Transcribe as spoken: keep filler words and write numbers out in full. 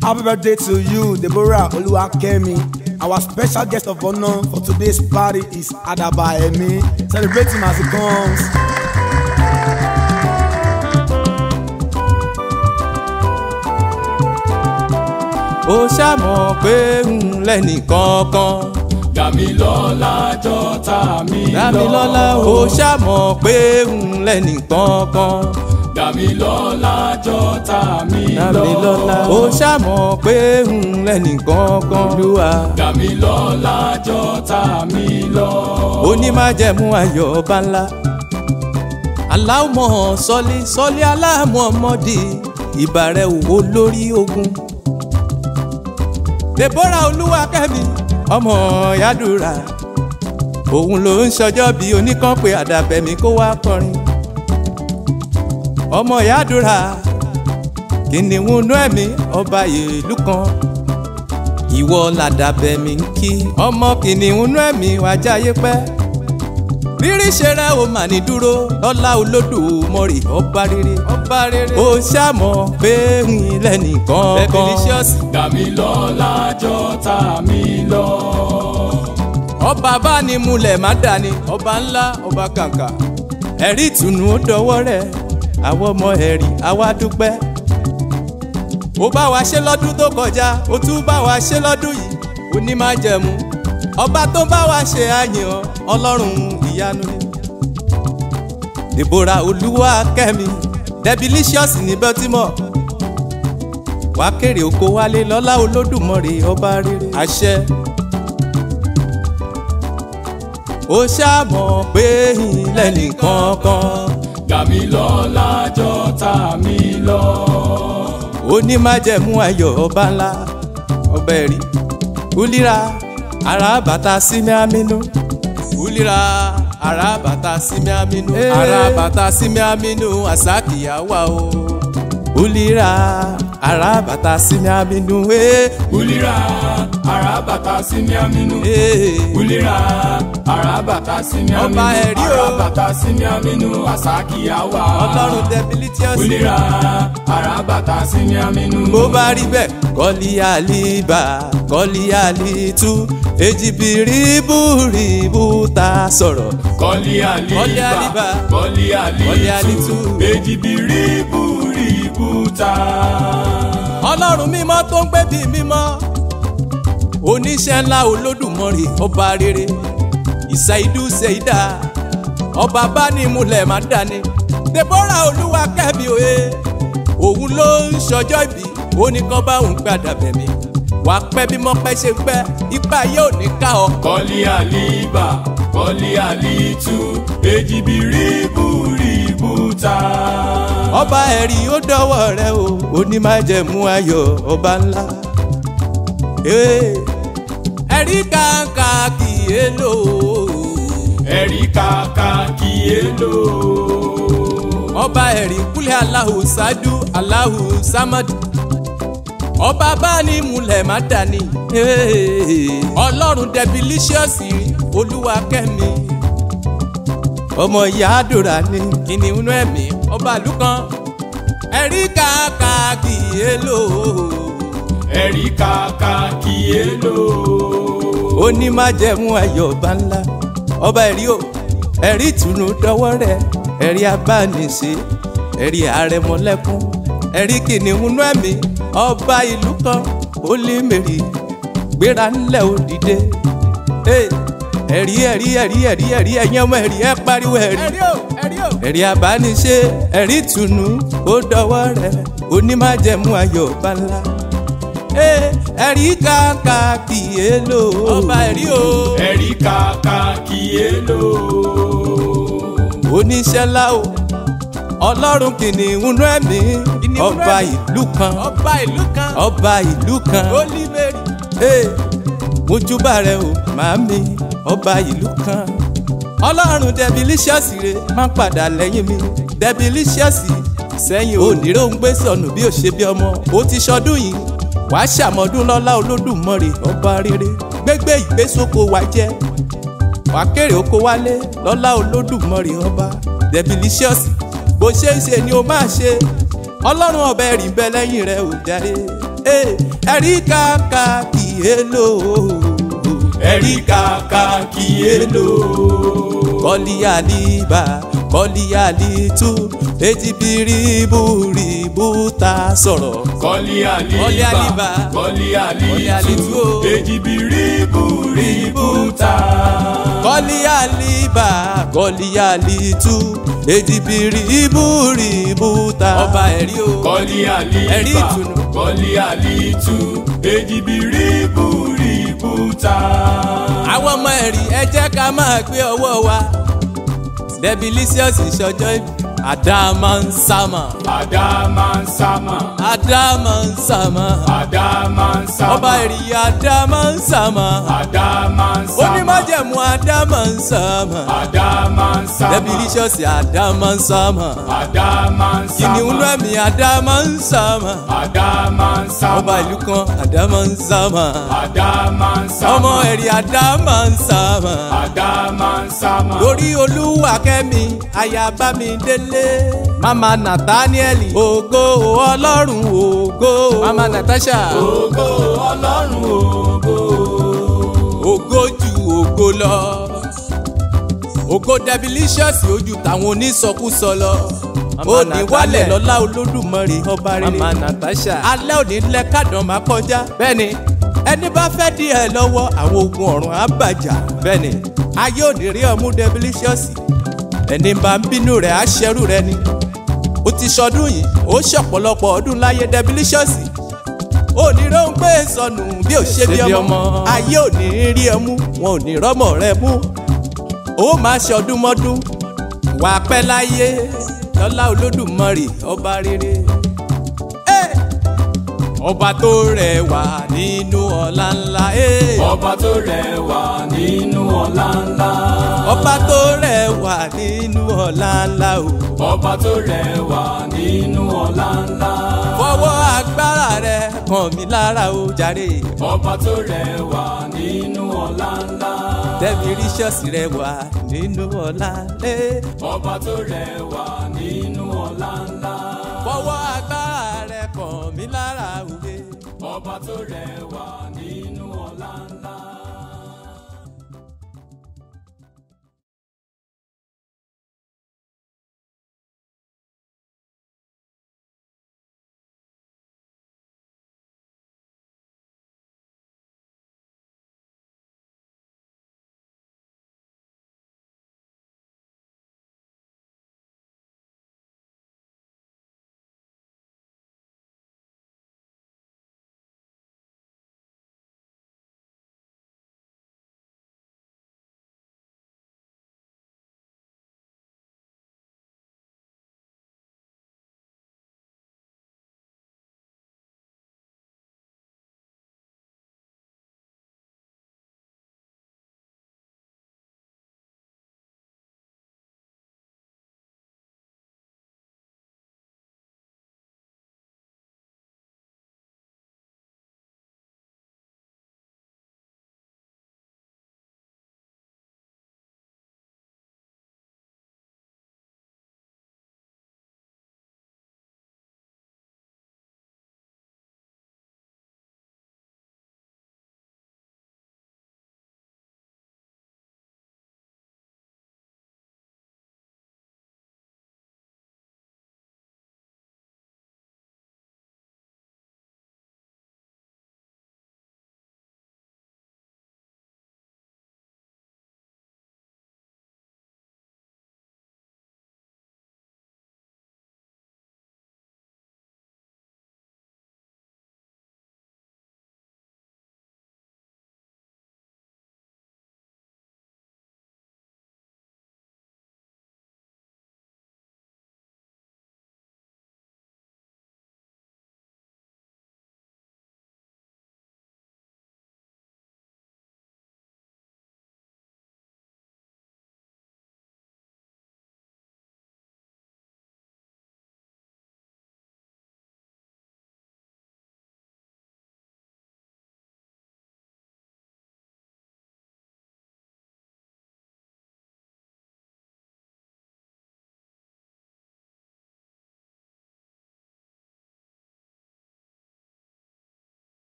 Happy birthday to you, Deborah Oluwakemi. Our special guest of honor for today's party is Adaba Emi. Celebrate him as he comes. Ó ṣàmọ̀ pé ń lẹ́nì kankan. Dàmílọ́lá jọ̀tá mi lọ. Dàmílọ́lá ó ṣàmọ̀ pé ń lẹ́nì kankan. Dàmílọ́lá jọ̀tá mi lọ. Dàmílọ́lá ó ṣàmọ̀ pé ń lẹ́nì kankan. Olúwa. Dàmílọ́lá jọ̀tá mi lọ. Onímájẹ̀mú ayọ̀ ọba ńlá. Aláwọ̀ sọ́lé sọ́lé aláàmọ̀ ọmọdé ìbàrẹ̀ òwò lórí ogun. Deborah Oluwakemi ọmọ Yàdúrà òun ló ń ṣọjọ́ bí oníkan pé àdàbẹ̀mí kó wá kọrin. Ọmọ Yàdúrà kìnìún nú ẹ̀mí ọba ìlú kan ìwọ làdàbẹ̀mí ń kí ọmọ kìnìún nú ẹ̀mí wájáyé pẹ́. Rírí ṣe rẹ o mà ní dúró lọ́lá Olódùmarè ọba rere ọba rere. Ó ṣàmọ̀ pé ń lẹ́nì kankan. Dàmílọ́lá jọ̀tá mi lọ. Ọba bá ní múlẹ̀ má dání ọba ńlá ọba kàǹkà. Ẹ̀rí ìtùnú ó dọwọ́ rẹ̀ àwọn ọmọ ẹ̀rí àwa dúpẹ́. Ó bá wa ṣe lọ́dún tó kọjá ó tún bá wa ṣe lọ́dún yìí Onímájẹ̀mú ọba tó bá wa ṣe àyàn Ọlọ́run ìyanu ni. Deborah Oluwakemi Debilicious ní Baltimore wá kéré oko wálé lọ́lá Olódùmarè ọba rere àṣẹ. Ó ṣàmọ̀ pé lẹ́nì kankan. Dàmílọ́lá jọ̀tá mi lọ. Onímájẹ̀mú ayọ̀ ọba ńlá ọba ẹ̀rí ulira ara bàtà sími amínú. Ulira ara bàtà sími amínú. Ara bàtà sími amínú àsákìyà wà o. Ulira ara bàtà sími amínú. Ulira ara bàtà sími amínú. Ulira ara bàtà sími amínú. Ọba ẹ̀rí o. Ara bàtà sími amínú àsákìyà wà. Ọlọ́run Debilicious. Ulira ara bàtà sími amínú. Bó bá rí bẹ́ẹ̀ kọ́lí àlìbà kọ́lí àlìtú èjìbìrìbùrìbù ta sọ̀rọ̀. Kọ́lí àlìbà kọ́lí àlìtú èjìbìrìbùrìbù ta. Ọlọ́run mímọ́ tó ń gbé bí mímọ́ oníṣẹ́ ńlá Olódùmarè ọba rere ìṣàìdú ṣèyídà ọba bá ní múlẹ̀ má dání. Deborah Oluwakemi òye òun ló ń ṣọjọ́ ìbí ó ní kán bá òun padà bẹ̀mí wà pẹ́ bí mo pẹ́ ṣe pẹ́ ipa yóò ní ká ọ. Kọ́lí àlìbà kọ́lí àlìtú èjìbìrìbùrìbù ta. Ọba ẹ̀rí ó dọ́wọ́ rẹ o Onímájẹ̀mú ayọ̀ ọba ńlá. Ẹ̀rí kàǹkà kì í èlò. Ẹ̀rí kàǹkà kì í èlò. Ọba ẹ̀rí kúlẹ̀ Allahu Sadu Allahu Samadu. Ọba bá ní múlẹ̀ má dání. Ọlọ́run Debilicious Olúwakẹ́mi. Ọmọ Yàdúrà ní kìnìún ẹ̀mí ọba ìlú kan. Ẹ̀rí kàkà kì í èlò. Ẹ̀rí kàkà kì í èlò. Onímájẹ̀mú ayọ̀ ọba ńlá. Ọba ẹ̀rí o ẹ̀rí ìtùnú dọwọ́ rẹ̀ ẹ̀rí abániṣe ẹ̀rí àrẹ̀mọ́lẹ́kún ẹ̀rí kìnìún ẹ̀mí ọba ìlú kan Olímèrì gbéra ńlẹ̀ òdìdé. ẹ̀rí ẹ̀rí ẹ̀rí ẹ̀rí ẹ̀rí ẹ̀yìn ọmọ ẹ̀rí ẹ̀ pariwo ẹ̀rí ẹ̀rí abániṣe ẹ̀rí ìtùnú ó dọwọ́ rẹ̀ Onímájẹ̀mú ayọ̀ ọba ńlá. ẹ̀rí kàkà kì í èlò. Ọba ẹ̀rí o. Ẹ̀rí kàkà kì í èlò. Oníṣẹ́ ńlá o Ọlọ́run kìnìún ẹ̀mí ọba ìlú kan ọba ìlú kan ọba ìlú kan Olímèrì. mojúbà rẹ o màámi ọba ìlú kan. Ọlọ́run Debilicious rẹ má padà lẹ́yìn mi. Debilicious sẹ́yìn onírò ń gbé sọnù bí ó ṣe bí ọmọ. Ó ti ṣọdún yìí wàá ṣàmọ́dún lọ́lá Olódùmarè ọba rere. Gbégbé ìgbésókò wa jẹ́ wàá kéré oko wálé lọ́lá Olódùmarè ọba Debilicious. Bó ṣe ń ṣe ni o máa ṣe Ọlọ́run ọba ẹ̀rí ń bẹ lẹ́yìn rẹ̀ ò jáde. ẹ̀rí kàkà kì í lò. ẹ̀rí kàkà kì í lò. kọ́lí àlìbà kọ́lí àlìtú ejibiribu ribu ta sọ̀rọ̀. kọ́lí àlìbà kọ́lí àlìtú ejibiribu ribu ta. kọ́lí àlìbà kọ́lí àlìtú ejibiribu ribu ta. ọba ẹ̀rí o. kọ́lí àlìbà ẹ̀rí ìtùnú. kọ́lí àlìtú ejibiribu ribu ta. àwọn ọmọ ẹ̀rí ẹ jẹ́ ká máa gbé ọwọ́ wa. Debilicious ìṣọjọ́ ìbí. Adamasama. Adamasama. Adamasama. Adamasama. ọba ẹ̀rí Adamasama. Adamasama. onímájẹ̀mú Adamasama. Adamasama. Debilicious Adamasama. Adamasama. kìnìún ẹ̀mí Adamasama. Adamasama. ọba ìlú kan Adamasama. Adamasama. ọmọ ẹ̀rí Adamasama. Adamasama. lórí olúwa kẹ́mi ayaba mi délé. mama Nathaniel ògo ọlọ́run ògo. mama Natasha ògo ọlọ́run ògo. ògo ju ògo lọ. ògo Debilicious ojú táwọn onísọkúsọ lọ. òní wálẹ̀ lọ́lá olódùmarè ọba rere. mama Natasha alẹ́ òní lẹ kádàn máa kọjá. bẹ́ẹ̀ni ẹni bá fẹ́ dí ẹ lọ́wọ́ àwọn ogun ọ̀run á bàjá. bẹ́ẹ̀ni ayé òní rí ọmú Debilicious ẹni bá ń bínú rẹ̀ á ṣẹrú rẹ̀ ni. ó ti ṣọdún yìí ó ṣọ̀pọ̀lọpọ̀ ọdún láyé Debilicious. ó ní ló ń gbé sọnù bí ò ṣe bí ọmọ. ayé ò ní rí ẹ mú wọn ò ní rọ́mọ rẹ mú. ó máa ṣọdún mọ́dún wàá pẹ́ láyé lọ́lá olódùmarè ọba rere. ọba tó rẹwà nínú ọlá ńlá. ọba tó rẹwà nínú ọlá ńlá. ọba tó rẹwà nínú ọlá ńlá o. ọba tó rẹwà nínú ọlá ńlá. fọwọ́ agbára rẹ kàn mí lára o jàre. ọba tó rẹwà nínú ọlá ńlá. Debilicious rẹwà nínú ọlá ńlá. ọba tó rẹwà nínú ọlá ńlá. fọwọ́ agbára rẹ kàn mí lára o. ọba tó rẹwà.